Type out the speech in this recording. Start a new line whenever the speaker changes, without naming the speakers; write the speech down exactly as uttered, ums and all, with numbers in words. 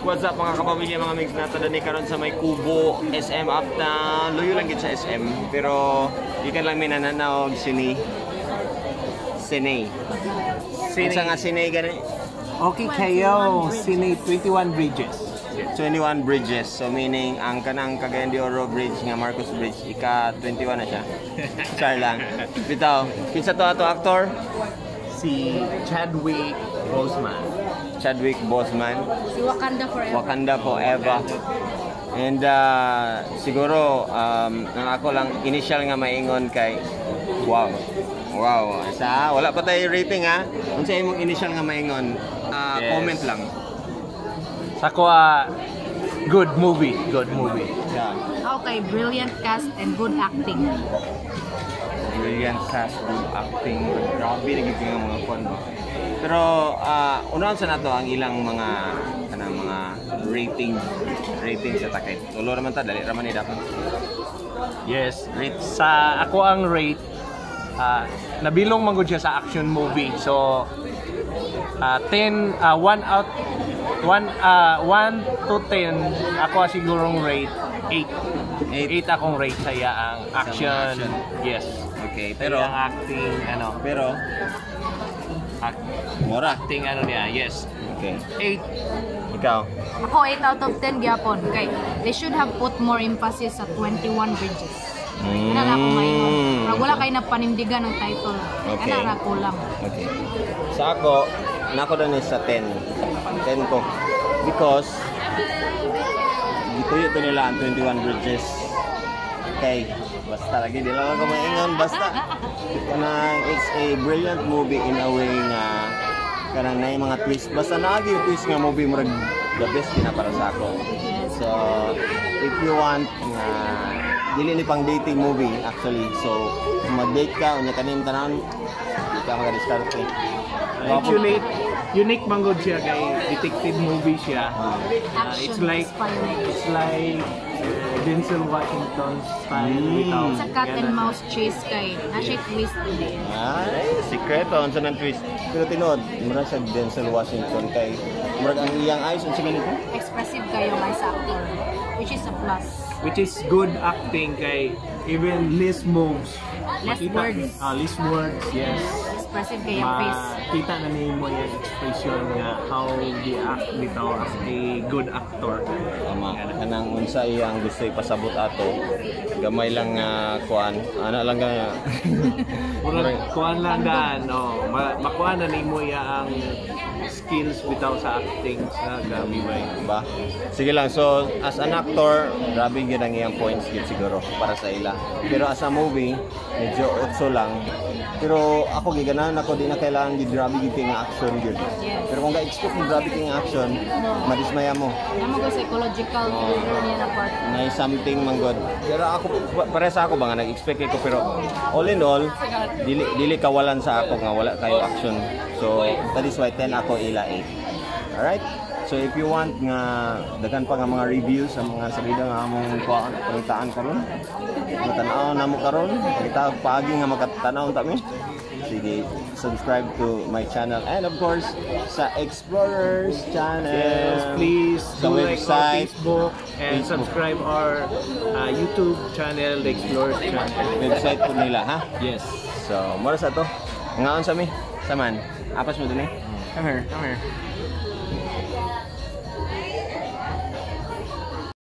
What's up mga kapamilya, mga mix na tada ni karon sa may Kubo, S M Uptown. Luyo lang gid sa S M, pero ikan lang minananaw sini. Sine. Sine nga sine gani.
Okay kayo, Sine twenty-one Bridges.
twenty-one Bridges. So meaning ang kanang Cagayan de Oro Bridge nga Marcos Bridge ika twenty-one na siya. Char lang. Bitaw, kinsa to ato actor?
Si Chadwick Boseman.
Chadwick Boseman.
Si Wakanda Forever.
Wakanda Forever. And uh, siguro um, nang ako lang initial nga maingon kay wow. Wow. Sa wala pa tayo rating ha. Unsa imong initial nga maingon? Uh, yes. Comment lang.
Sa ko uh, good movie, good movie.
Yeah.
Okay, brilliant cast and good acting.
Brilliant cast, good acting. Grabe naging nga mga fun ba. Pero uh, unahan sa nato ang ilang mga kanang mga rating rating sa takay. Tulo naman ta dali ra man ni dapat.
Yes, rate sa ako ang rate uh, nabilong man gud siya sa action movie. So uh, ten uh, one out one uh, one to ten ako sigurong rate eight. eight akong rate sa iya ang action. Yes.
Okay, pero
ang acting ano,
pero
act,
mora
acting ano niya. Yes.
Okay.
eight.
Ikaw?
Ako eight out of ten gyapon. Okay, they should have put more emphasis sa twenty-one Bridges.
Mm.
Ana ra ko maingon. Pero wala kay na panindigan ng title.
Okay.
Ana ra ko lang.
Okay. Sa ako, nako na ni sa ten. ten ko. Because gituyo to nila ang twenty-one Bridges. Okay. Basta lagi di lang ako maingon. Basta. Kanang it's a brilliant movie in a way nga kanang na mga twist. Basta naagi yung twist nga movie mo the best na para sa ako. So, if you want nga uh, dili ni pang dating movie actually. So, kung mag-date ka, unya kanin tanan, di ka mag-discard eh.
Actually, unique man gud siya kay detective movie siya. Uh, it's like it's like uh, Denzel Washington style
mm.
without
Sa cat and mouse chase kay na siya twist din.
Ay, sikreto unsa nang twist. Pero tinod, mura sa Denzel Washington kay murag ang iyang eyes unsa ganito?
Expressive kayo nga sa actor, which is a plus.
Which is good acting kay even less moves.
Less
Makita,
words.
Ah, less words, yes.
Expressive kayo ang face.
Makita na niyo mo yung expression nga how he act bitaw as a good actor.
Tama. Kanang unsa iyang gusto ipasabot ato. Gamay lang nga uh, kuan. Ana lang nga.
Murag kuan lang daan, no. Ma makuha na nimo ya ang skills bitaw sa acting sa gabi
ba. Sige lang. So as an actor, grabe gyud ang iyang points gyud siguro para sa ila. Pero as a movie, medyo otso lang. Pero ako giganahan ako di na kailangan gid grabe gid nga action gyud.
Yes.
Pero kung ga-expect mo grabe kay action, madismaya mo.
Namo ko psychological thriller niya na part.
May something man god. Pero ako para sa ako ba nga nag-expect ko pero all in all dili dili kawalan sa ako nga wala kayo action. So that is why ten ako ila eight. All right? So if you want nga daghan pa nga mga reviews sa mga salida nga among kuan pangitaan karon. Matanaw namo karon, kita paagi nga makatanaw ta mi. Sige, subscribe to my channel and of course sa Explorers channel.
Yes, please
sa
do like our
website,
Facebook and
Facebook.
subscribe our uh, YouTube channel, The Explorers channel.
Website po nila ha.
Yes.
So, mora sa to. Ngaon sa mi. Saman. Apas mo dun eh. Come here, come here.